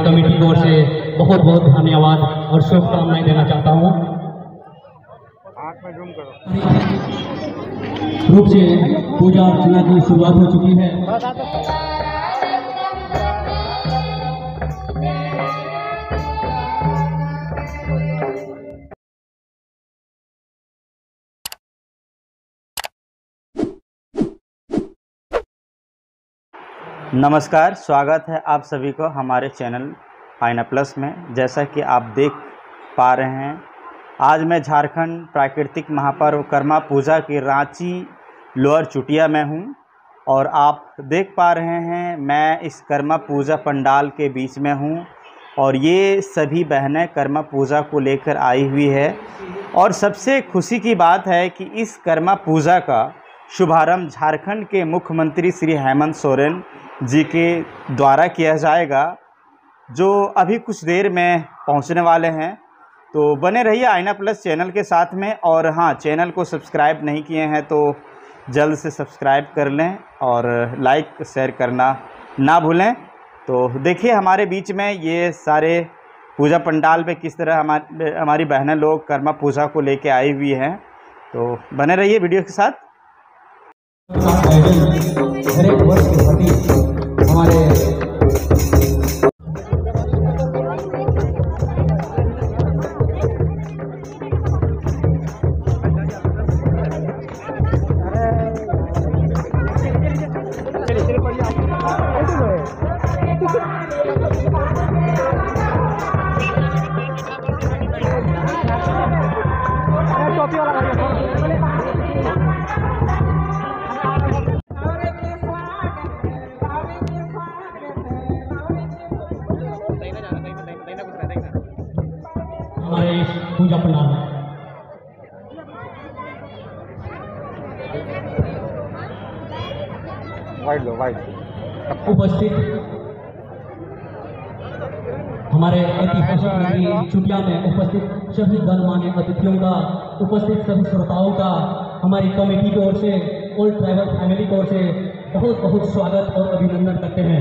Committee की ओर से बहुत बहुत धन्यवाद और शुभकामनाएं देना चाहता हूँ। रूप से पूजा अर्चना की शुरुआत हो चुकी है। नमस्कार, स्वागत है आप सभी को हमारे चैनल आईना प्लस में। जैसा कि आप देख पा रहे हैं, आज मैं झारखंड प्राकृतिक महापर्व कर्मा पूजा की रांची लोअर चुटिया में हूं और आप देख पा रहे हैं मैं इस कर्मा पूजा पंडाल के बीच में हूं और ये सभी बहनें कर्मा पूजा को लेकर आई हुई है। और सबसे खुशी की बात है कि इस कर्मा पूजा का शुभारंभ झारखंड के मुख्यमंत्री श्री हेमंत सोरेन जी के द्वारा किया जाएगा, जो अभी कुछ देर में पहुंचने वाले हैं। तो बने रहिए आईना प्लस चैनल के साथ में। और हाँ, चैनल को सब्सक्राइब नहीं किए हैं तो जल्द से सब्सक्राइब कर लें और लाइक शेयर करना ना भूलें। तो देखिए हमारे बीच में ये सारे पूजा पंडाल पे किस तरह हमारी बहनें लोग कर्मा पूजा को लेके आई हुई हैं। तो बने रहिए वीडियो के साथ। हर एक वर्ष के प्रति हमारे हमारे इस पूजा पंडाल में उपस्थित हमारे ऐतिहासिक नगरी चुटिया में उपस्थित सभी गणमान्य अतिथियों का, उपस्थित सभी श्रोताओं का हमारी कमेटी की ओर से, ओल्ड ट्राइबल फैमिली की ओर से बहुत बहुत स्वागत और अभिनंदन करते हैं।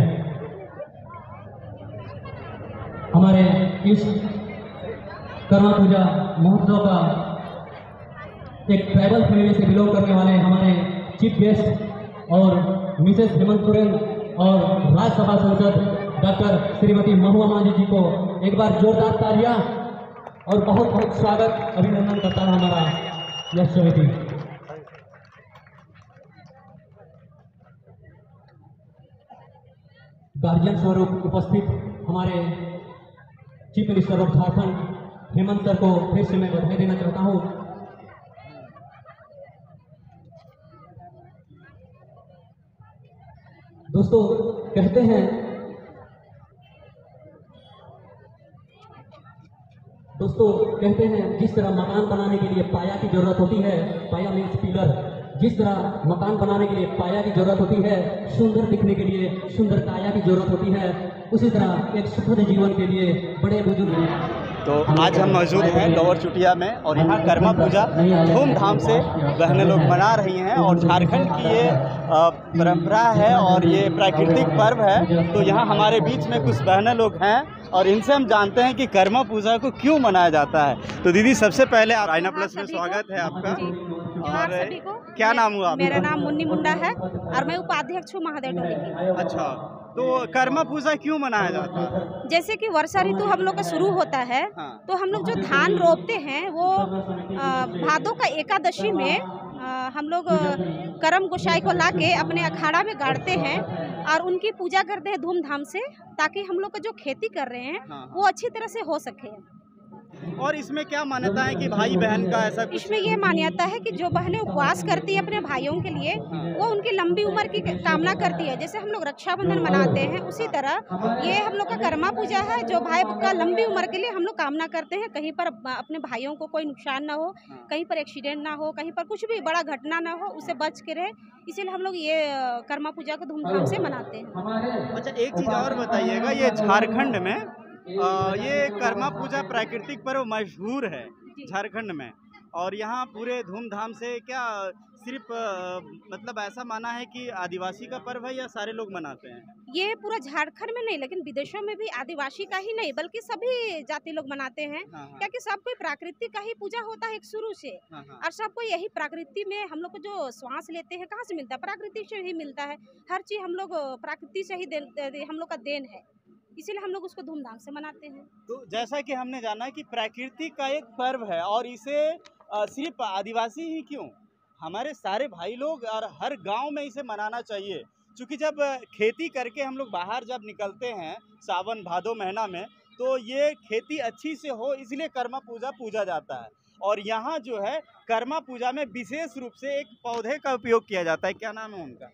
हमारे इस कर्मा पूजा महोत्सव का एक ट्राइबल फैमिली से बिलोंग करने वाले हमारे चीफ गेस्ट और मिसेस हेमंत सोरेन और राज्यसभा सांसद डॉक्टर श्रीमती महुआ मांझी जी को एक बार जोरदार तालियां और बहुत बहुत स्वागत अभिनंदन करता है हमारा यह समिति। गार्जियन स्वरूप उपस्थित हमारे chief minister of Jharkhand Hemant sir को फिर से मैं बधाई देना चाहता हूं। दोस्तों कहते हैं जिस तरह मकान बनाने के लिए पाया की जरूरत होती है, पाया मीन्स पिलर, जिस तरह मकान बनाने के लिए पाया की जरूरत होती है, सुंदर दिखने के लिए सुंदर काया की जरूरत होती है, उसी तरह एक सुखद जीवन के लिए बड़े बुजुर्ग। तो आज हम मौजूद हैं लोअर चुटिया में और यहाँ कर्मा पूजा धूमधाम से बहनें लोग मना रही हैं और झारखंड की ये परंपरा है और ये प्राकृतिक पर्व है। तो यहाँ हमारे बीच में कुछ बहनें लोग हैं और इनसे हम जानते हैं कि कर्मा पूजा को क्यों मनाया जाता है। तो दीदी, सबसे पहले आप आईना प्लस में स्वागत है आपका। और क्या नाम हुआ आपका? मेरा नाम मुन्नी मुंडा है और मैं उपाध्यक्ष हूँ महादेव टोली की। अच्छा, तो कर्मा पूजा क्यों मनाया जाता है? जैसे कि वर्षा ऋतु हम लोग का शुरू होता है, हाँ। तो हम लोग जो धान रोपते हैं वो भादों का एकादशी में हम लोग करम गोसाई को लाके अपने अखाड़ा में गाड़ते हैं और उनकी पूजा करते हैं धूमधाम से, ताकि हम लोग का जो खेती कर रहे हैं वो अच्छी तरह से हो सके। और इसमें क्या मान्यता है कि भाई बहन का ऐसा कुछ? इसमें ये मान्यता है कि जो बहनें उपवास करती है अपने भाइयों के लिए, वो उनकी लंबी उम्र की कामना करती है। जैसे हम लोग रक्षाबंधन मनाते हैं, उसी तरह ये हम लोग का कर्मा पूजा है, जो भाई का लंबी उम्र के लिए हम लोग कामना करते हैं, कहीं पर अपने भाइयों को कोई नुकसान ना हो, कहीं पर एक्सीडेंट ना हो, कहीं पर कुछ भी बड़ा घटना ना हो, उससे बच के रहे। इसीलिए हम लोग ये कर्मा पूजा को धूमधाम से मनाते हैं। अच्छा, एक चीज़ और बताइएगा, ये झारखंड में ये कर्मा पूजा प्राकृतिक पर्व मशहूर है झारखंड में, और यहाँ पूरे धूमधाम से क्या सिर्फ मतलब ऐसा माना है कि आदिवासी का पर्व है या सारे लोग मनाते हैं? ये पूरा झारखंड में नहीं, लेकिन विदेशों में भी आदिवासी का ही नहीं बल्कि सभी जाति लोग मनाते हैं। हाँ, हाँ। क्योंकि सब कोई प्रकृति का ही पूजा होता है एक शुरू से। हाँ, हाँ। और सबको यही प्रकृति में हम लोग को जो श्वास लेते हैं कहाँ से मिलता है, प्रकृति से ही मिलता है। हर चीज हम लोग प्रकृति से ही हम लोग का देन है, इसीलिए हम लोग उसको धूमधाम से मनाते हैं। तो जैसा कि हमने जाना कि प्रकृति का एक पर्व है और इसे सिर्फ आदिवासी ही क्यों, हमारे सारे भाई लोग और हर गांव में इसे मनाना चाहिए। क्योंकि जब खेती करके हम लोग बाहर जब निकलते हैं सावन भादो महीना में, तो ये खेती अच्छी से हो इसलिए कर्मा पूजा पूजा जाता है। और यहाँ जो है कर्मा पूजा में विशेष रूप से एक पौधे का उपयोग किया जाता है, क्या नाम है उनका?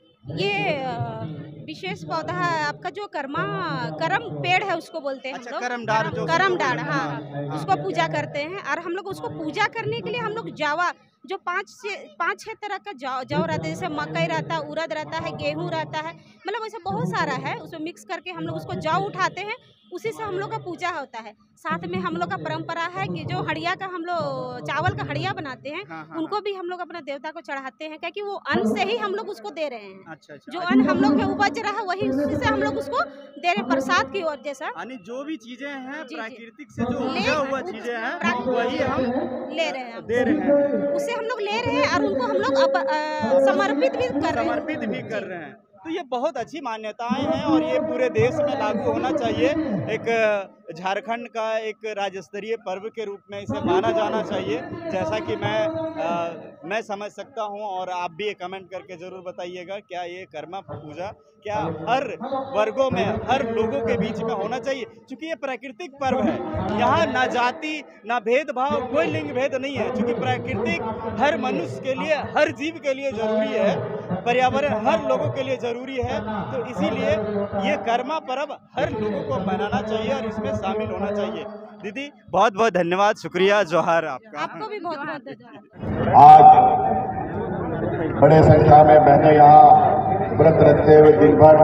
ये विशेष पौधा है आपका जो करम पेड़ है उसको बोलते हैं। अच्छा, हम लोग करमडार जो करमडार, हाँ, हाँ। उसको पूजा करते हैं। और हम लोग उसको पूजा करने के लिए हम लोग जावा जो 5-6 तरह का जौ रहता है, जैसे मकई रहता है, उड़द रहता है, गेहूं रहता है, मतलब वैसे बहुत सारा है, उसमें मिक्स करके हम लोग उसको जौ उठाते हैं, उसी से हम लोग का पूजा होता है। साथ में हम लोग का परंपरा है कि जो हड़िया का हम लोग चावल का हड़िया बनाते हैं, हाँ, हाँ, उनको भी हम लोग अपने देवता को चढ़ाते हैं, क्योंकि वो अन्न से ही हम लोग उसको दे रहे हैं। अच्छा, अच्छा। जो अन्न हम लोग में उपज रहा है वही उसी से हम लोग उसको दे रहे हैं, प्रसाद की ओर जैसा। यानी जो भी चीजें हैं जी, जी। प्राकृतिक से जो उपजा हुआ चीजें हैं वही हम ले रहे हैं, दे रहे हैं, उससे हम लोग ले रहे हैं और उनको हम लोग समर्पित भी कर रहे हैं। समर्पित भी कर रहे हैं। तो ये बहुत अच्छी मान्यताएं हैं और ये पूरे देश में लागू होना चाहिए। एक झारखंड का एक राज्य स्तरीय पर्व के रूप में इसे माना जाना चाहिए, जैसा कि मैं समझ सकता हूं। और आप भी एक कमेंट करके ज़रूर बताइएगा, क्या ये कर्मा पूजा क्या हर वर्गों में हर लोगों के बीच में होना चाहिए? क्योंकि ये प्राकृतिक पर्व है, यहाँ ना जाति ना भेदभाव, कोई लिंग भेद नहीं है। क्योंकि प्राकृतिक हर मनुष्य के लिए, हर जीव के लिए जरूरी है, पर्यावरण हर लोगों के लिए जरूरी है। तो इसीलिए ये कर्मा पर्व हर लोगों को मनाना चाहिए और इसमें शामिल होना चाहिए। दीदी बहुत बहुत धन्यवाद, शुक्रिया, जोहार आपका। आपको भी बहुत बहुत धन्यवाद। आज बड़े संख्या में बहनें यहाँ व्रत रखते हुए दिन भर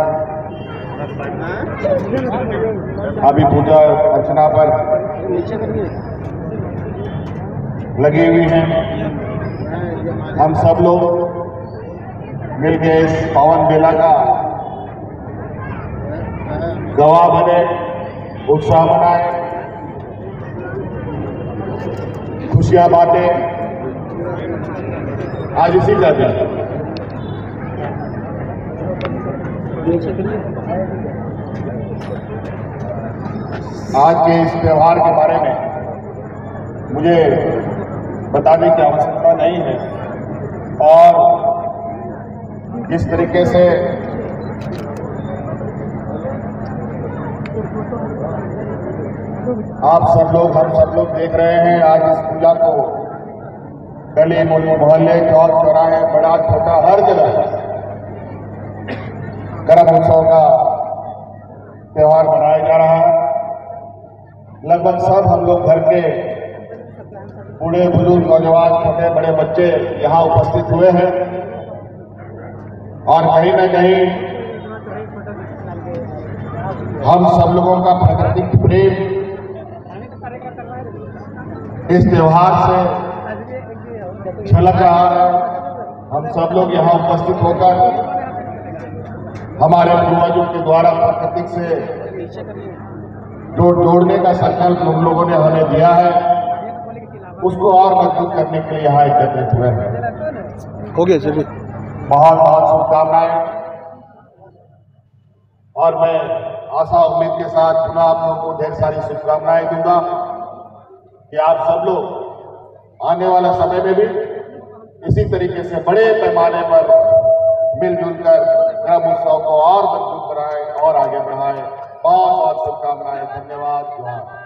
अभी पूजा अर्चना पर लगी हुई हैं। हम सब लोग मिलके इस पावन बेला का गवाह बने, उत्साह मनाए, खुशियां बांटे। आज इसी का दिन है। आज के इस त्योहार के बारे में मुझे बताने की आवश्यकता नहीं है और जिस तरीके से आप सब लोग, हम सब लोग देख रहे हैं, आज इस पूजा को गली मोहल्ले, चौक चौराहे, बड़ा छोटा हर जगह करम उत्सव का त्योहार मनाया जा रहा है। लगभग सब हम लोग घर के बूढ़े बुजुर्ग, नौजवान, छोटे बड़े बच्चे यहाँ उपस्थित हुए हैं और कहीं न कहीं हम सब लोगों का प्राकृतिक प्रेम इस त्योहार से झलक रहा है। हम सब लोग यहाँ उपस्थित होकर हमारे पूर्वजों के द्वारा प्राकृतिक से जोड़ने का संकल्प हम लोगों ने हमें दिया है, उसको और मजबूत करने के लिए यहाँ एकत्रित हुए हैं। हो गया, चलिए। बहुत बहुत शुभकामनाएं। और मैं आशा उम्मीद के साथ पुनः आप लोगों को ढेर सारी शुभकामनाएं दूंगा कि आप सब लोग आने वाला समय में भी इसी तरीके से बड़े पैमाने पर मिलजुल कर करम उत्सव को और मजबूत बनाएं और आगे बढ़ाएं। बहुत बहुत शुभकामनाएं। धन्यवाद।